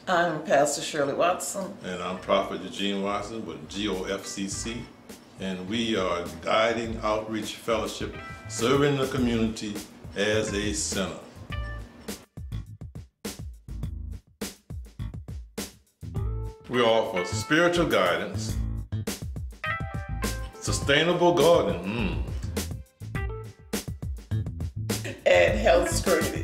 I'm Pastor Shirley Watson. And I'm Prophet Eugene Watson with GOFCC. And we are Guiding Outreach Fellowship, serving the community as a center. We offer spiritual guidance, sustainable gardening, And health screening.